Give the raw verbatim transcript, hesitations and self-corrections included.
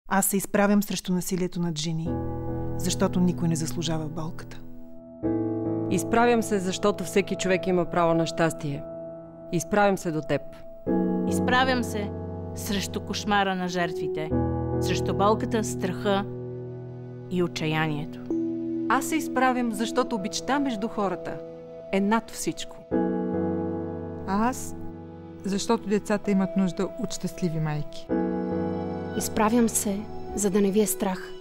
Аз се изправям срещу насилието над жени, защото никой не заслужава болката. Изправям се, защото всеки човек има право на щастие. Изправям се до теб. Изправям се срещу кошмара на жертвите, срещу болката, страха и отчаянието. Аз се изправям, защото обичта между хората е над всичко. А аз, защото децата имат нужда от щастливи майки. Изправям се, за да не ви е страх.